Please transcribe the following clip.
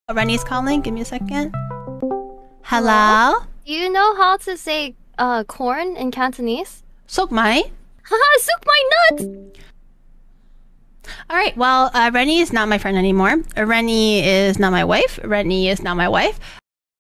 Rennie's calling. Give me a second. Hello? Do you know how to say corn in Cantonese? Sok mai? Haha, sook my nuts! Alright, well, Rennie is not my friend anymore. Rennie is not my wife. Rennie is not my wife.